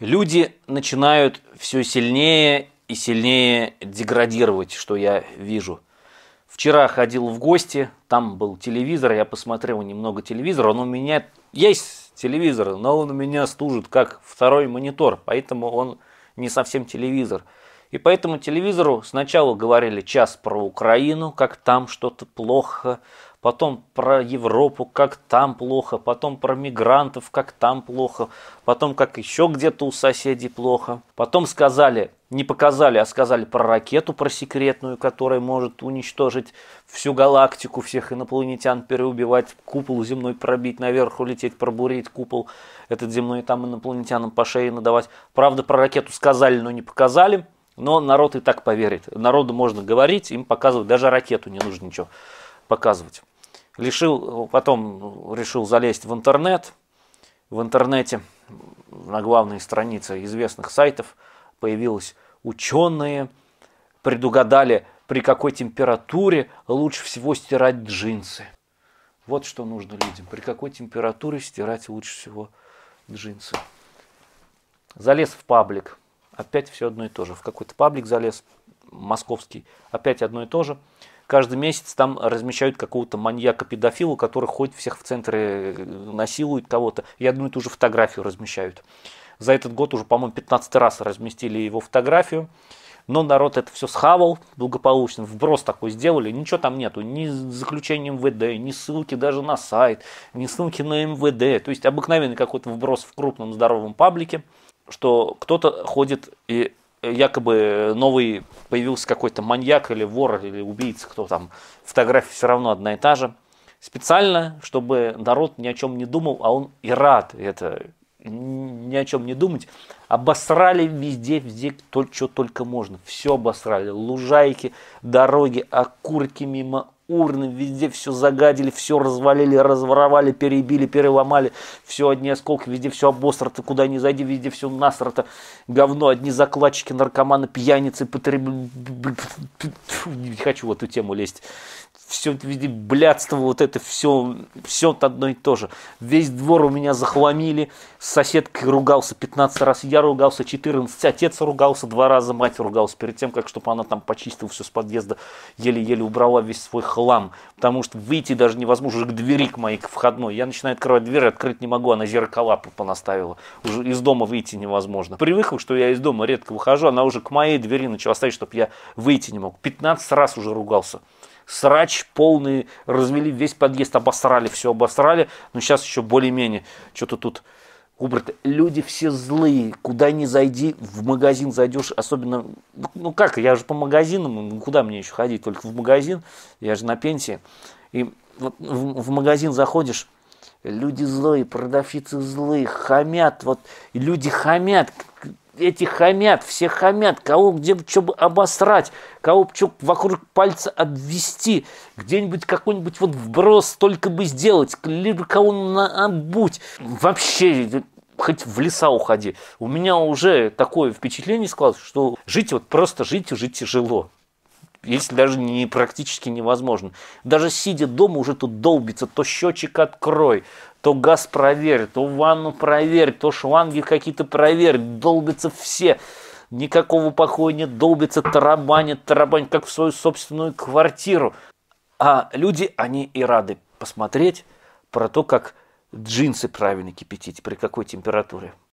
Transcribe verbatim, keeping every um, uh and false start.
Люди начинают все сильнее и сильнее деградировать, что я вижу. Вчера ходил в гости, там был телевизор, я посмотрел немного телевизора, он у меня есть телевизор, но он у меня служит как второй монитор, поэтому он не совсем телевизор. И по этому телевизору сначала говорили час про Украину, как там что-то плохо, потом про Европу, как там плохо, потом про мигрантов, как там плохо, потом как еще где-то у соседей плохо. Потом сказали, не показали, а сказали про ракету, про секретную, которая может уничтожить всю галактику, всех инопланетян переубивать, купол земной пробить, наверх улететь, пробурить купол этот земной, и там инопланетянам по шее надавать. Правда, про ракету сказали, но не показали. Но народ и так поверит. Народу можно говорить, им показывать, даже ракету не нужно ничего показывать. Решил, потом решил залезть в интернет. В интернете на главной странице известных сайтов появились ученые, предугадали, при какой температуре лучше всего стирать джинсы. Вот что нужно людям, при какой температуре стирать лучше всего джинсы. Залез в паблик. Опять все одно и то же. В какой-то паблик залез, московский, опять одно и то же. Каждый месяц там размещают какого-то маньяка-педофила, который ходит всех в центре, насилует кого-то, и одну и ту же фотографию размещают. За этот год уже, по-моему, пятнадцатый раз разместили его фотографию, но народ это все схавал благополучно, вброс такой сделали, ничего там нету, ни заключения эм вэ дэ, ни ссылки даже на сайт, ни ссылки на эм вэ дэ, то есть обыкновенный какой-то вброс в крупном здоровом паблике, что кто-то ходит и якобы новый появился какой-то маньяк или вор или убийца, кто там, фотография все равно одна и та же. Специально, чтобы народ ни о чем не думал, а он и рад это, ни о чем не думать, обосрали везде, везде, что только можно. Все обосрали, лужайки, дороги, окурки мимо урны, везде все загадили, все развалили, разворовали, перебили, переломали, все одни осколки, везде все обосрато, куда ни зайди, везде все насрато, говно, одни закладчики, наркоманы, пьяницы, потреб... не хочу в эту тему лезть. Все везде блядство, вот это все, все одно и то же. Весь двор у меня захламили, с соседкой ругался пятнадцать раз, я ругался четырнадцать, отец ругался два раза, мать ругался перед тем, как чтобы она там почистила все с подъезда, еле-еле убрала весь свой хлам, потому что выйти даже невозможно, уже к двери к моей, к входной. Я начинаю открывать дверь, открыть не могу, она зеркала понаставила, уже из дома выйти невозможно. Привыкла, что я из дома редко выхожу, она уже к моей двери начала ставить, чтобы я выйти не мог. пятнадцать раз уже ругался. Срач полный, развели весь подъезд, обосрали, все обосрали, но сейчас еще более-менее что-то тут убрато. Люди все злые, куда ни зайди, в магазин зайдешь, особенно, ну как, я же по магазинам, куда мне еще ходить, только в магазин, я же на пенсии, и вот в, в магазин заходишь, люди злые, продавщицы злые, хамят, вот, и люди хамят, эти хамят, все хамят, кого где что обосрать, кого что вокруг пальца обвести, где-нибудь какой-нибудь вот вброс только бы сделать, либо кого наобуть. Вообще, хоть в леса уходи. У меня уже такое впечатление складывается, что жить, вот просто жить уже тяжело. Если даже не практически невозможно. Даже сидя дома уже тут долбится, то счетчик открой, то газ проверь, то ванну проверь, то шланги какие-то проверь, долбятся все. Никакого покоя нет, долбятся, тарабанят, тарабанят, как в свою собственную квартиру. А люди, они и рады посмотреть про то, как джинсы правильно кипятить, при какой температуре.